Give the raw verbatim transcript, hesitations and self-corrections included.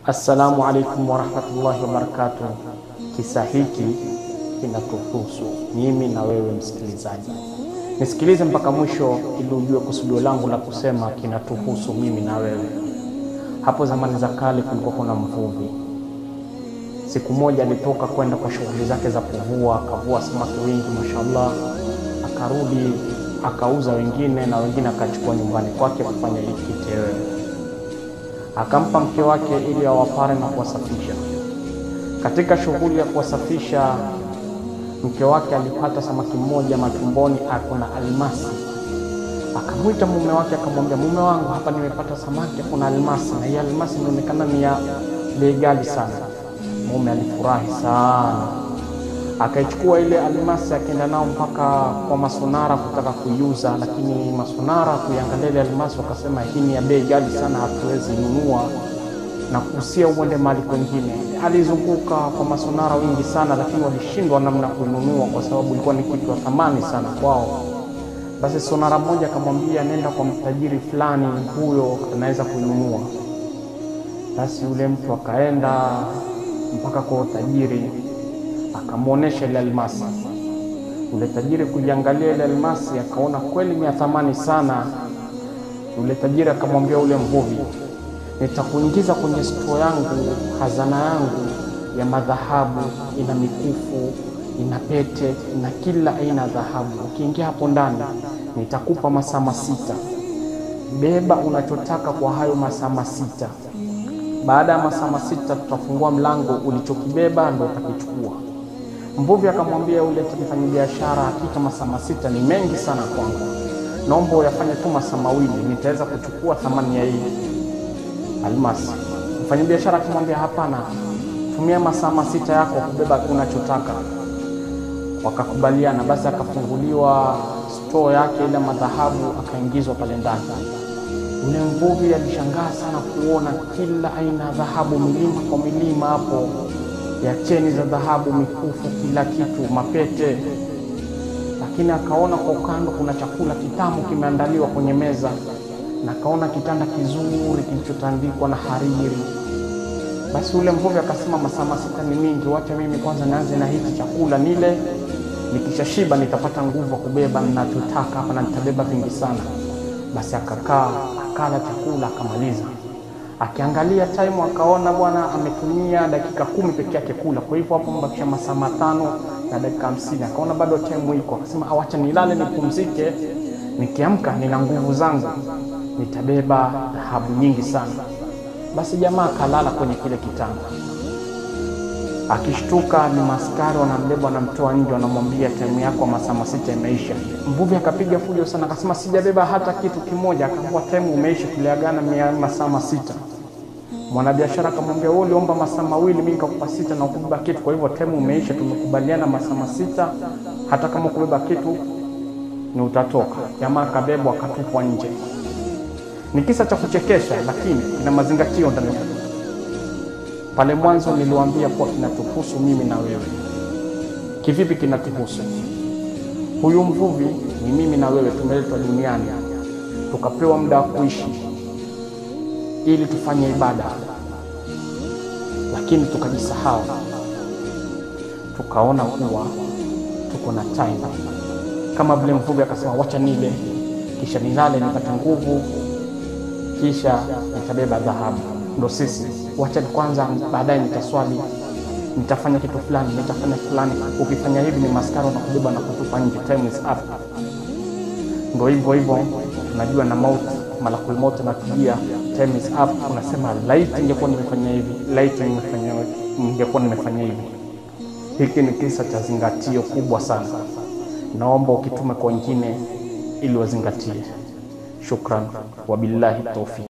Assalamu alaikum warahmatullahi wabarakatuh. Kisa hiki kinatuhusu mimi na wewe msikilizaji. Nisikilize mpaka mwisho ili ujue kusudio langu la kusema kinatuhusu mimi na wewe. Hapo zamani za kale kulikuwa kuna mvuvi. Siku moja alitoka kwenda kwa shughuli zake za kuvua, akavua samaki wengi mashallah, akarudi akauza wengine na wengine akachukua nyumbani kwake kufanya kitoweo. Akampa mke wake ili awapare na kuwasafisha. Katika shughuli ya kuwasafisha, mke wake alipata samaki mmoja matumboni akona almasi. Akamwita mume wake akamwambia, mume wangu, hapa nimepata samaki kuna almasi, na hii almasi inaonekana ni ya bei ghali sana. Mume alifurahi sana, akaichukua ile almasi akaenda nao mpaka kwa masonara kutaka kuiuza, lakini masonara kuiangalia ile almasi wakasema hii ni ya bei ghali sana, hatuwezi nunua na kuhusia uende mali kwingine. Alizunguka kwa masonara wengi sana, lakini walishindwa namna kuinunua kwa sababu ilikuwa ni kitu cha thamani sana kwao. Basi sonara mmoja akamwambia, nenda kwa mtajiri fulani, huyo anaweza kuinunua. Basi yule mtu akaenda mpaka kwa tajiri, akamuonesha ile almasi. Yule tajiri kuiangalia ile almasi akaona kweli ni ya thamani sana. Yule tajiri akamwambia yule mvuvi, nitakuingiza kwenye store yangu, hazana yangu ya madhahabu, ina mikufu, ina pete, ina kila aina dhahabu. Ukiingia hapo ndani nitakupa masaa masita. Beba unachotaka kwa hayo masaa masita. Baada ya masaa masita tutafungua mlango, ulichokibeba ndio utakichukua. Mvuvi akamwambia yule mfanyabiashara, hakika masaa masita ni mengi sana kwangu, naomba uyafanye tu masaa mawili, nitaweza kuchukua thamani ya hii almasi. Mfanyabiashara akamwambia, hapana, tumia masaa masita yako kubeba unachotaka. Wakakubaliana. Basi akafunguliwa store yake ile madhahabu, akaingizwa pale ndani. Yule mvuvi alishangaa sana kuona kila aina ya dhahabu, milima kwa milima hapo, ya cheni za dhahabu, mikufu, kila kitu, mapete. Lakini akaona kwa ukando kuna chakula kitamu kimeandaliwa kwenye meza, na akaona kitanda kizuri kilichotandikwa na hariri. Basi yule mvuvi akasema, masaa masita ni mingi, wacha mimi kwanza nianze na hiki chakula nile, nikishashiba nitapata nguvu kubeba ninachotaka hapa na nitabeba vingi sana. Basi akakaa akala chakula akamaliza. Akiangalia time akaona bwana ametumia dakika kumi peke yake kula, kwa hivyo hapo mbakisha masaa matano na dakika hamsini. Akaona bado time iko, akasema awacha nilale nipumzike, nikiamka nina nguvu zangu, nitabeba dhahabu nyingi sana. Basi jamaa kalala kwenye kile kitanda. Akishtuka ni maskari wanambeba na mtoa nje, wanamwambia time yako masaa masita imeisha. Mvuvi akapiga fujo sana, akasema sijabeba hata kitu kimoja. Akaambia time umeisha, tuliagana masaa masita. Mwanabiashara akamwambia, wewe uliomba masaa mawili, mimi nikakupa sita na ukubeba kitu, kwa hivyo time umeisha, tumekubaliana masaa masita, hata kama kubeba kitu ni utatoka. Jamaa akabebwa akatupwa nje. Ni kisa cha kuchekesha, lakini kina mazingatio ndani yake. Pale mwanzo niliwaambia kwa kinatuhusu mimi na wewe. Kivipi kinatuhusu? Huyu mvuvi ni mimi na wewe, tumeletwa duniani tukapewa muda wa kuishi ili tufanye ibada, lakini tukajisahau, tukaona kuwa tuko na time. Kama vile mvuvi akasema, wacha nile kisha nilale nipate nguvu, kisha nitabeba dhahabu. Ndo sisi, wacha kwanza baadaye nitaswali, nitafanya kitu fulani, nitafanya fulani. Ukifanya hivi ni maskara na kubeba na kutupa nje, time is up. Ndo hivyo hivyo tunajua na mauti, malakul mauti na tujia, time is up. Unasema light ingekuwa nimefanya hivi, light nimefanya ingekuwa nimefanya hivi. Hiki ni kisa cha zingatio kubwa sana. Naomba ukitume kwa wengine ili wazingatie. Shukran, wabillahi tawfiq.